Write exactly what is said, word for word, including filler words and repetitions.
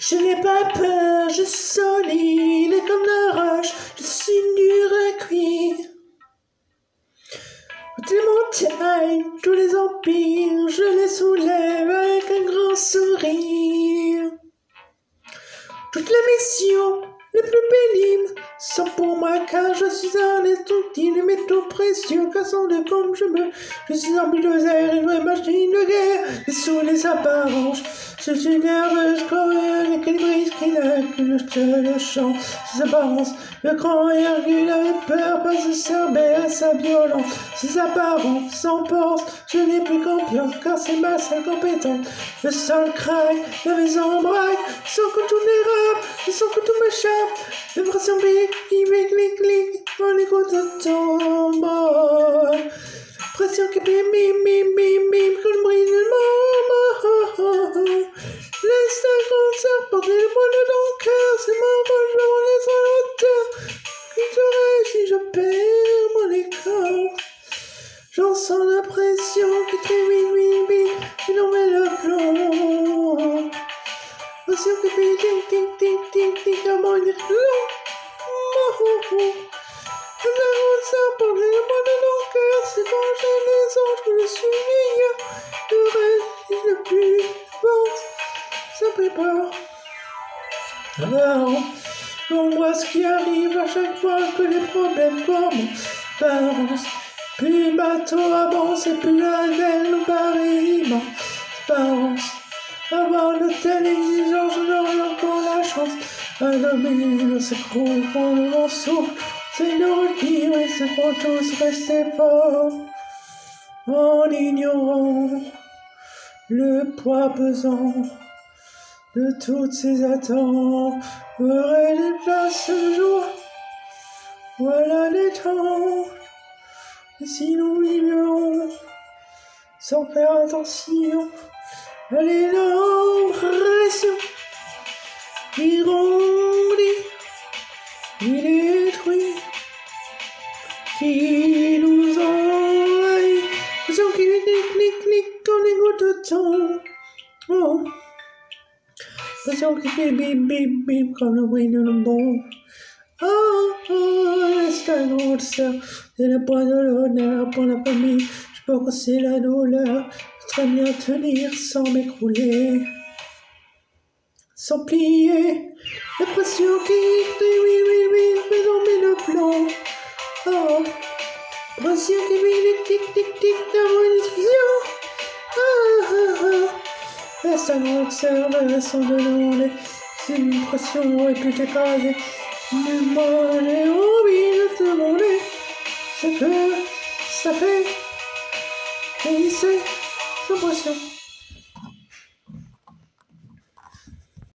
Je n'ai pas peur, je suis solide comme la roche, je suis dur à cuire. Toutes les montagnes, tous les empires, je les soulève avec un grand sourire. Toutes les missions les plus pénibles sont pour moi car je suis un indestructible et métaux précieux cassant de comme je me je suis un bulldozer et une machine de guerre et sous les apparences je suis nerveuse coréenne équilibriste qui n'a que le seul chant ses apparences le grand Hercule avait peur pas se servait à sa violence ses apparences s'emportent je n'ai plus confiance car c'est ma seule compétence le sol craque la maison braque sans que tout dérape sans que tout m'échappe l'impression clic clic clic clic on écoute ton mot pression qui bim bim bim bim bim que le bruit du monde laisse un concert porter le poids de ton cœur c'est mon rôle je m'en laisse en hauteur qui serait si je perds mon écart j'en sens la pression qui fait oui oui oui qui l'en met le plomb pression qui fait tic tic tic tic tic à mon long la route ça pour les mots de mon cœur c'est quand j'ai les anges que je suis meilleur le reste est le plus bon ça fait peur alors on voit ce qui arrive à chaque fois que les problèmes commencent plus le bateau avance et plus la veine nous paraît immense avoir de telles exigences j'aurai encore la chance à l'homme s'écroule quand le vent souffle c'est de redire et c'est pour tous rester forts en ignorant le poids pesant de toutes ces attentes aurait des places de joie voilà les temps et si nous vivions sans faire attention à l'énorme pression qui grandit qui détruit qui nous envahit pression qui clic clic clic quand les gouttes tombent oh. Pression qui fait bim bim bim comme le bruit de bon oh oh laisse ta grande sœur c'est le point de l'honneur pour la famille je peux casser la douleur très bien tenir sans m'écrouler sans plier la pression qui fait oui oui oui mais on met le plomb oh pression qui fait tic tic tic dans mon explosion ah ah ah laisse ta grande sœur le son de l'onde c'est une pression aurait pu t'écraser mais moi j'ai envie de te demander ce que ça fait et c'est sans pression.